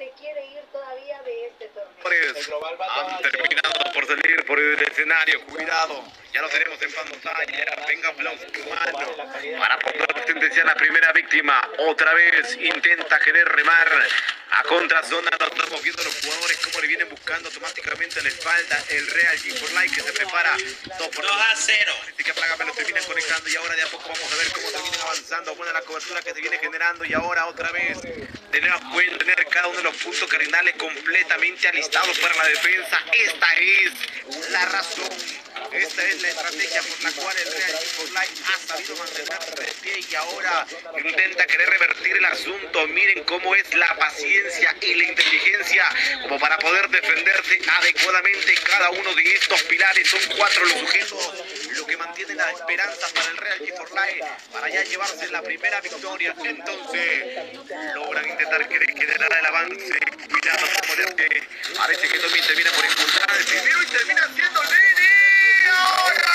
se quiere ir todavía de este torneo. Han terminado por salir por el escenario, cuidado, ya lo tenemos en pantalla, venga aplauso humano para poder sentenciar a la primera víctima, otra vez intenta querer remar a contrazona, lo estamos viendo los jugadores como le vienen buscando automáticamente en la espalda el Real G4Live que se prepara 2-0. Así que Plaga me lo termina conectando y ahora de a poco vamos a ver cómo terminan avanzando, buena la cobertura que se viene generando y ahora otra vez pueden tener cada uno de los puntos cardinales completamente alistados para la defensa. Esta es la razón, esta es la estrategia por la cual el Real G4Live ha sabido mantenerse de pie y ahora intenta querer revertir el asunto. Miren cómo es la paciencia y la inteligencia como para poder defenderse adecuadamente cada uno de estos pilares. Son 4 los sujetos lo que mantiene la esperanza para el Real G4Live para ya llevarse la primera victoria. Entonces logran intentar generar el avance. Cuidado como de parece que Tommy termina por impulsar el primero y termina siendo Lenny. ¡Ahora!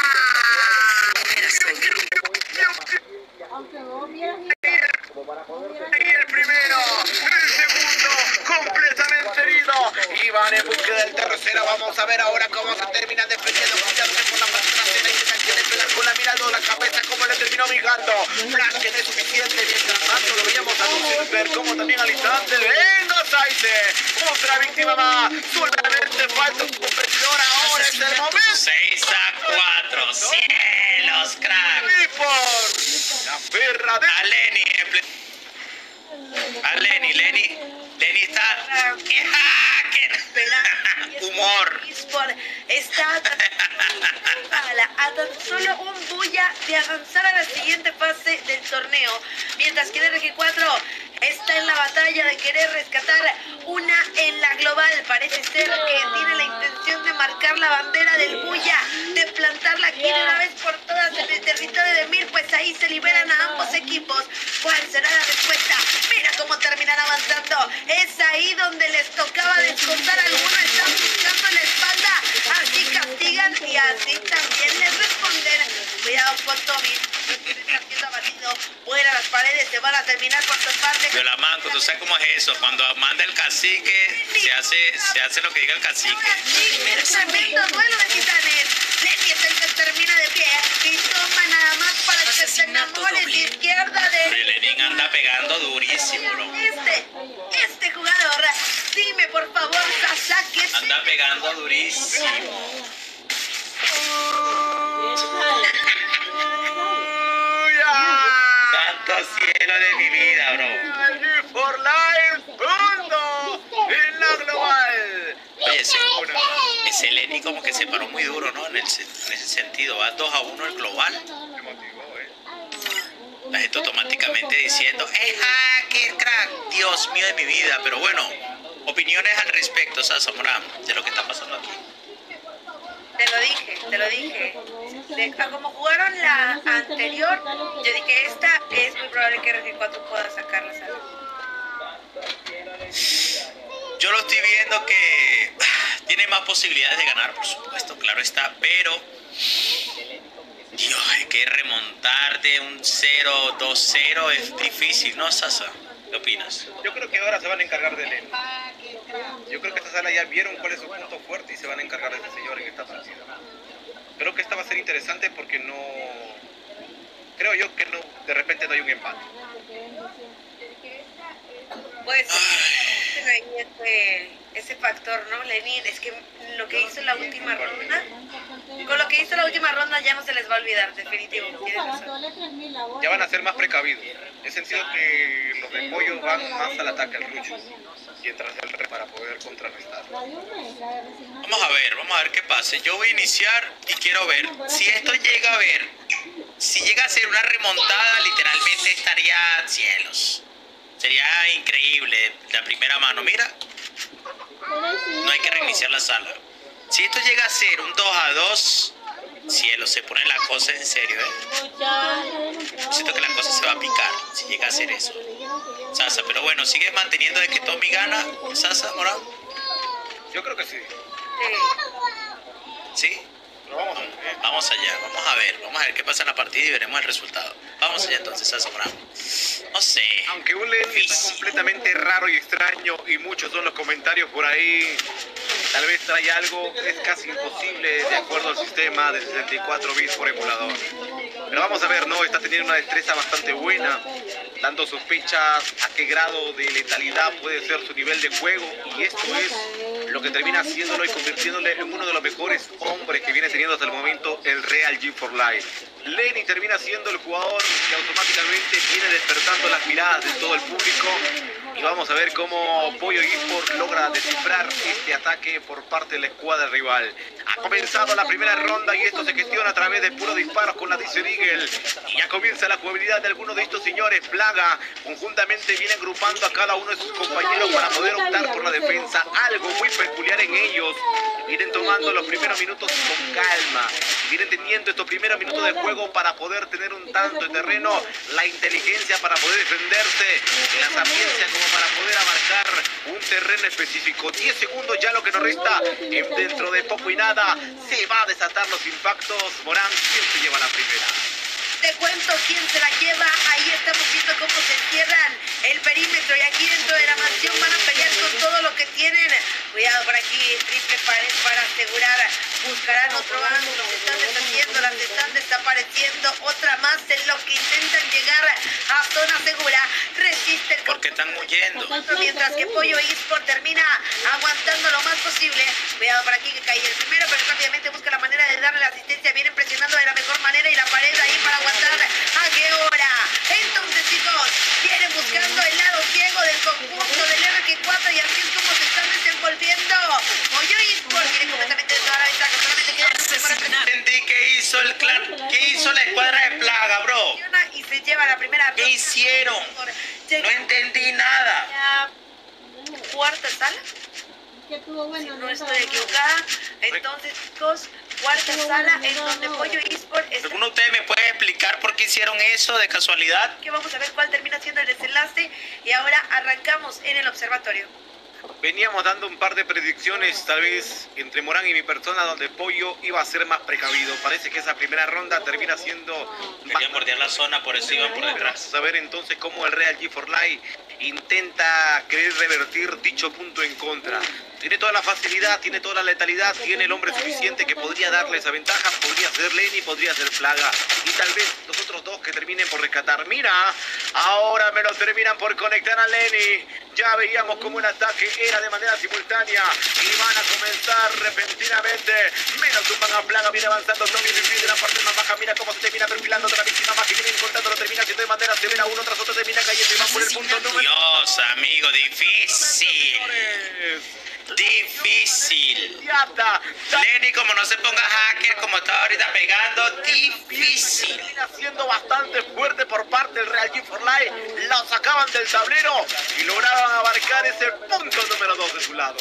Y el primero, el segundo, completamente herido. Y van en búsqueda del tercero. Vamos a ver ahora cómo se termina defendiendo. Cuidándose por la frustración. Quiere pegar con la mirada o la cabeza, cómo le terminó vigando. Flash que no es suficiente. Mientras tanto lo veíamos a Lucifer como también al instante. ¡Venga, Saite! Otra víctima más. Solamente falta un competidor. Ahora es el momento. 6-4. Cielos, crack. Y por la perra de Lenny está... Humor. Está a tan solo un bulla de avanzar a la siguiente fase del torneo, mientras que el RG4 está en la batalla de querer rescatar una en la global. Parece ser que tiene la intención de marcar la bandera del bulla, de plantarla aquí de una vez por todas en el territorio de Mir, pues ahí se liberan a ambos equipos. ¿Cuál será la respuesta? Mira cómo terminan avanzando. Es ahí donde les tocaba descontar. Algunos están buscando la espalda, así castigan y así también les responden. Cuidado con Tommy, está siendo abatido. Fuera las paredes, se van a terminar por toparle. Yo la manco, tú sabes cómo es eso. Cuando manda el cacique, se hace lo que diga el cacique. Tremendo duelo de titanes. Lenny es el que termina de pie y toma nada más para que se enamore de izquierda de Lenin anda pegando durísimo, bro. este jugador. Dime por favor, Sasaki. Anda pegando durísimo. Santo cielo de mi vida, bro. G4Live, segundo en la global. Oye, ese Lenny como que se paró muy duro, ¿no? En ese sentido, va 2-1 el global. Me motivó, La gente automáticamente diciendo, hacker, crack, Dios mío de mi vida. Pero bueno, opiniones al respecto, Sasa Morán, de lo que está pasando aquí. Te lo dije. Como jugaron la anterior, yo dije, esta es muy probable que RG4 pueda sacar la sala. Yo lo estoy viendo que tiene más posibilidades de ganar, por supuesto, claro está, pero Dios, hay que remontar de un 0-2-0 es difícil, ¿no, Sasa? ¿Qué opinas? Yo creo que ahora se van a encargar de Lenny. Yo creo que esta sala ya vieron cuál es su punto fuerte y se van a encargar de este señor en esta partida. Creo que esta va a ser interesante porque no... Creo yo que no, de repente no hay un empate. Pues ahí ese factor, ¿no? Lenin, es que lo que hizo la última ronda, con lo que hizo la última ronda ya no se les va a olvidar, definitivo. Ya van a ser más precavidos. Es sentido que los de pollo van más al ataque al rucho mientras el re para poder contrarrestar. Vamos a ver qué pasa. Yo voy a iniciar y quiero ver si esto llega a ver, si llega a ser una remontada, literalmente estaría cielos. Sería increíble la primera mano. Mira, no hay que reiniciar la sala. Si esto llega a ser un 2-2, cielo, se pone la cosa en serio, Siento que la cosa se va a picar si llega a ser eso. Sasa, pero bueno, ¿sigues manteniendo de que Tommy gana, Sasa, Morán? Yo creo que sí. ¿Sí? Vamos allá, vamos a ver qué pasa en la partida y veremos el resultado. Vamos allá entonces, Salsa Morán. No sé. Aunque un Lenny es completamente raro y extraño y muchos son los comentarios por ahí, tal vez trae algo, es casi imposible de acuerdo al sistema de 64 bits por emulador. Pero vamos a ver, ¿no? Está teniendo una destreza bastante buena, dando sospechas a qué grado de letalidad puede ser su nivel de juego, y esto es lo que termina haciéndolo y convirtiéndole en uno de los mejores hombres que viene teniendo hasta el momento el Real G4 Live. Lenny termina siendo el jugador que automáticamente viene despertando las miradas de todo el público, y vamos a ver cómo Pollo eSport logra descifrar este ataque por parte de la escuadra rival. Ha comenzado la primera ronda y esto se gestiona a través de puros disparos con la Desert Eagle, y ya comienza la jugabilidad de algunos de estos señores. Plaga conjuntamente viene agrupando a cada uno de sus compañeros para poder optar por la defensa, algo muy peculiar en ellos. Vienen tomando los primeros minutos con calma, vienen teniendo estos primeros minutos de juego para poder tener un tanto de terreno, la inteligencia para poder defenderse, la sapiencia como para poder abarcar un terreno específico. 10 segundos ya lo que nos resta, dentro de poco y nada se va a desatar los impactos. Morán, ¿quién se lleva la primera? Te cuento quién se la lleva. Ahí estamos viendo cómo se cierran el perímetro, y aquí dentro de la mansión van a pelear con todo lo que tienen. Cuidado por aquí, triple pared para asegurar. Buscarán otro ángulo, se están deshaciendo, las están desapareciendo. Otra más en lo que intentan llegar a zona segura. Resiste el porque están huyendo. Mientras que Pollo eSport termina aguantando lo más posible. Cuidado por aquí que cae el primero, pero rápidamente busca la manera de darle la asistencia. Vienen presionando de la mejor manera, y la pared ahí para aguantar. ¿A qué hora? Entonces, chicos, vienen buscando el lado ciego del conjunto del RG4, y así es como se están desenvolviendo. Pollo eSport tiene completamente toda la ventaja. Solamente queda Entendí qué hizo el clan, qué hizo la escuadra de Plaga, bro. y se lleva la primera. ¿Qué hicieron? No entendí nada. Cuarta sala. Si no estoy equivocada. Entonces, chicos, cuarta sala en donde Pollo eSport está. ¿Alguno de ustedes me puede explicar por qué hicieron eso de casualidad? Que vamos a ver cuál termina siendo el desenlace, y ahora arrancamos en el observatorio. Veníamos dando un par de predicciones, tal vez entre Morán y mi persona, donde Pollo iba a ser más precavido. Parece que esa primera ronda termina siendo... Querían bordear la zona, por eso iban por detrás. Vamos a ver entonces cómo el Real G4 Live intenta querer revertir dicho punto en contra. Tiene toda la facilidad, tiene toda la letalidad, tiene el hombre suficiente que podría darle esa ventaja. Podría ser Lenny, podría ser Plaga, y tal vez los otros dos que terminen por rescatar. Mira, ahora me lo terminan por conectar a Lenny. Ya veíamos como el ataque era de manera simultánea, y van a comenzar repentinamente. Menos tumban a Plaga, viene avanzando Tommy de la parte más baja. Mira cómo se termina perfilando otra víctima más que viene encontrando, lo termina haciendo de manera severa. Uno tras otro termina cayendo y van por el punto número... Dios, amigo, difícil. Difícil. Lenny, como no se ponga hacker, como está ahorita pegando, difícil. Termina siendo bastante fuerte por parte del Real G4 Live. Lo sacaban del tablero y lograban abarcar ese punto número 2 de su lado.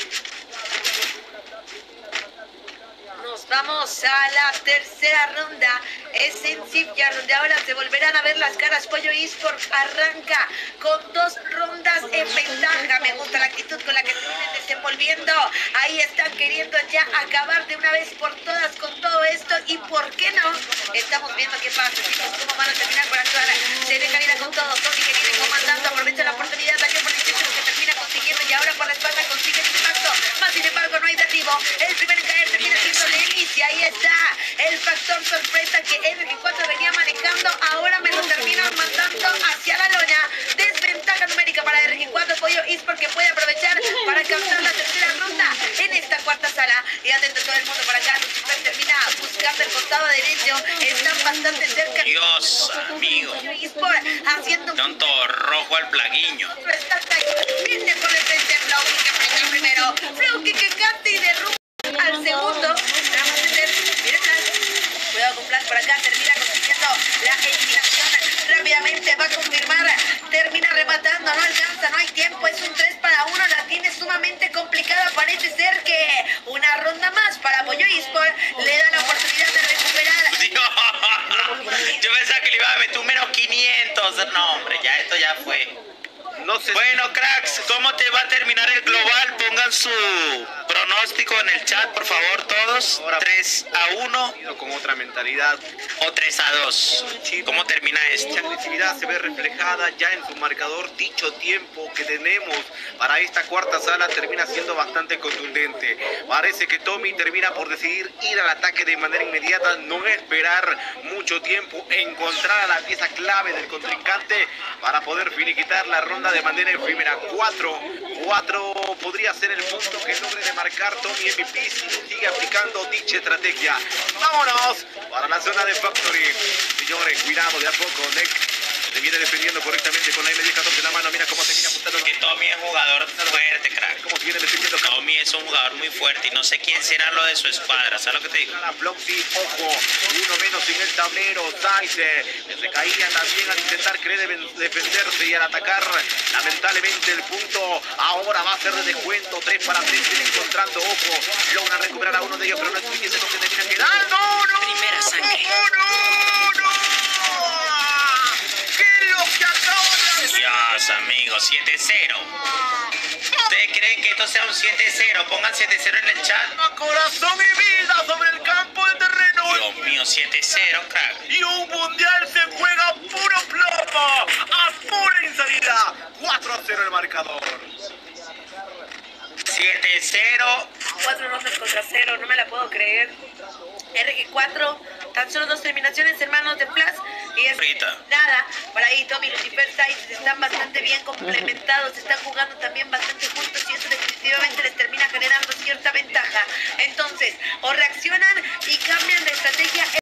Nos vamos a la tercera ronda. Es en Sipyard, donde ahora se volverán a ver las caras. Pollo eSport arranca con 2 rondas en ventaja. Me gusta la actitud con la que se vienen desenvolviendo. Ahí están queriendo ya acabar de una vez por todas con todo esto. ¿Y por qué no? Estamos viendo qué pasa, chicos, cómo van a terminar por actuar. Se dejan ir con todo. Tony, que viene comandando, aprovecha la oportunidad. Daño por 18 que termina consiguiendo, y ahora por la espalda consigue el impacto. Más sin embargo, no hay derribo. El primero en caer termina siendo Lenny, y ahí está el factor sorpresa que RG4 venía manejando. Ahora me lo terminan mandando hacia la lona. Desventaja numérica para RG4. Pollo eSport que puede aprovechar para captar la tercera ronda en esta cuarta sala. Y atento todo el mundo para acá. Lucifer termina buscando el costado derecho. Están bastante cerca. Dios, amigo. Pollo eSport haciendo un Tanto rojo al plaguiño. está viene por el frente Flow, que frena primero. Flow que cante y derrumba al segundo. Vamos a meter. Mira atrás. Cuidado con Flash por acá. Termina consiguiendo la eliminación. Rápidamente va a confirmar. Termina rematando. No alcanza. No hay tiempo. Es un 3 para 1. La tiene sumamente complicada. Parece ser que una ronda más para Pollo eSport le da la oportunidad de recuperar. Dios. Yo pensaba que le iba a meter un menos 500. No, hombre, ya esto ya fue. No sé. Bueno, cracks, ¿cómo te va a terminar el global? Pongan pongan su pronóstico en el chat, por favor, todos. 3-1 Con otra mentalidad. o 3-2. ¿Cómo termina Esta esto? agresividad se ve reflejada ya en su marcador. Dicho tiempo que tenemos para esta cuarta sala termina siendo bastante contundente. Parece que Tommy termina por decidir ir al ataque de manera inmediata, no esperar mucho tiempo, encontrar a la pieza clave del contrincante para poder finiquitar la ronda de manera efímera. 4 podría ser el punto que logre de marcar Tommy MVP si sigue aplicando dicha estrategia. Vámonos para la zona de Factory. Señores, cuidado de a poco. Nick se viene defendiendo correctamente con la M10-14 en la mano. Mira cómo se viene apuntando. Que Tommy es un jugador fuerte, crack. Cómo se viene defendiendo. Tommy es un jugador muy fuerte y no sé quién será lo de su escuadra, ¿sabes lo que te digo? La Floxy, ojo, uno menos en el tablero. Sainz se caía también al intentar querer defenderse y al atacar. Lamentablemente el punto ahora va a ser de descuento. 3 para 3, vienen encontrando, ojo. Logran recuperar a uno de ellos, pero no es suficiente, no se terminan quedando. ¡No! Primera sangre. ¡No! ¿Qué es lo que acabo de hacer? Dios, amigos, 7-0. ¿Ustedes creen que esto sea un 7-0? Pongan 7-0 en el chat. Corazón y vida sobre el campo de terreno. Dios mío, 7-0, crack. Y un mundial se juega a puro plomo, a pura insanidad. 4-0 el marcador. 7-0. 4 rondas contra 0, no me la puedo creer. RG4, tan solo 2 terminaciones en manos de Flash. Y es Ahorita. nada, por ahí Tommy y Lucifer Sainz están bastante bien complementados, están jugando también bastante juntos y eso definitivamente les termina generando cierta ventaja. Entonces, o reaccionan y cambian de estrategia.